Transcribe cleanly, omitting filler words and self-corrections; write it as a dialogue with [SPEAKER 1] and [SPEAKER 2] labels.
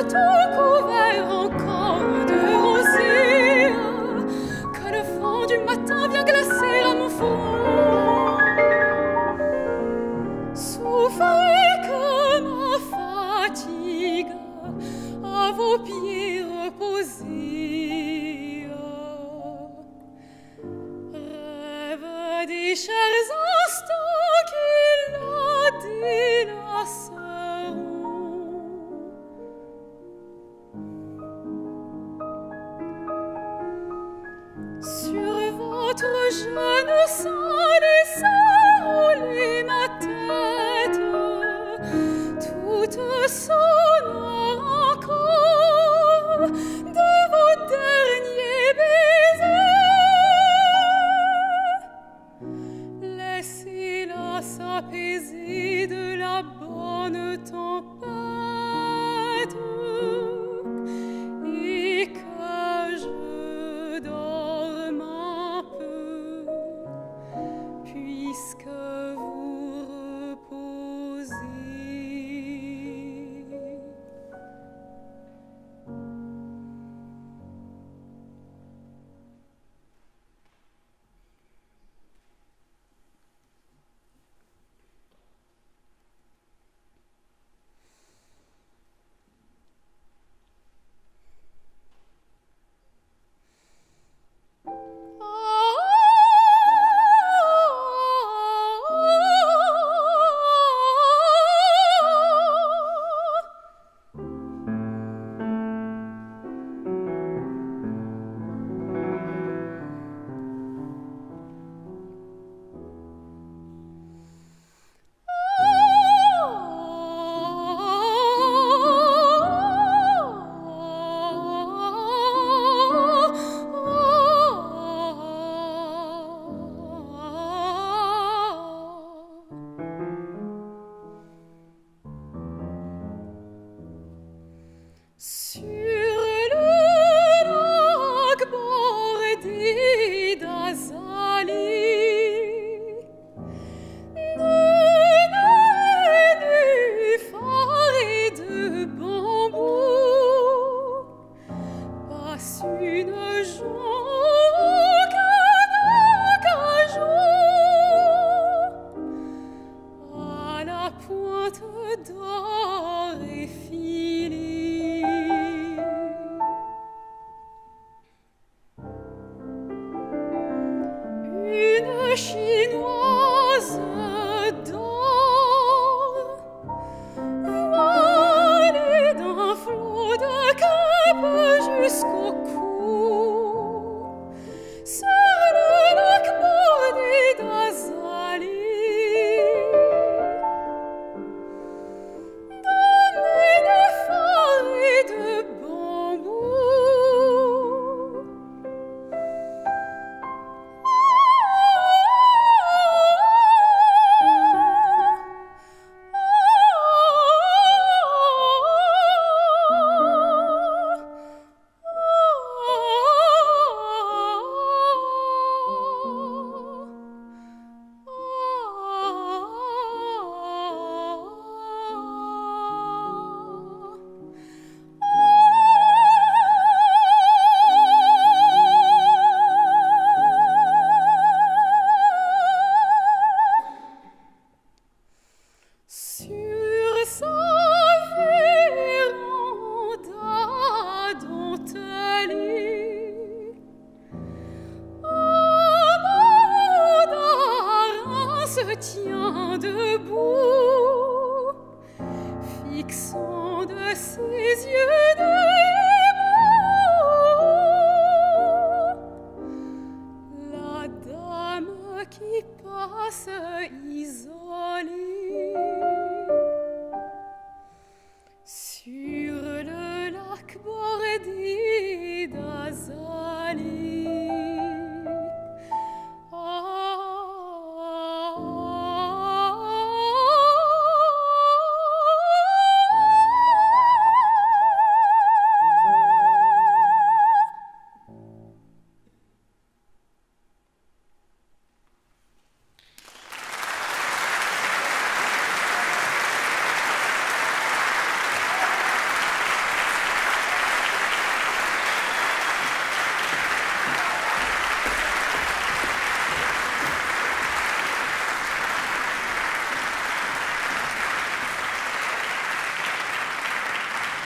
[SPEAKER 1] tout couvert encore de rosée, que le vent du matin vient glacer à mon front. Souffrez que ma fatigue à vos pieds reposés, rêve des chers instants qui la délaceront. Sur votre jeune sein laissez rouler ma tête, toute sonore encore de vos derniers baisers. Laissez-la s'apaiser de la bonne tempête et que je dorme un peu, puisque vous reposez. Chinoise d'or, voilée d'un flot de capes jusqu'au cou, sur le lac bordé d'azalées, donnée de phare et de bambou. Tient debout, fixant de ses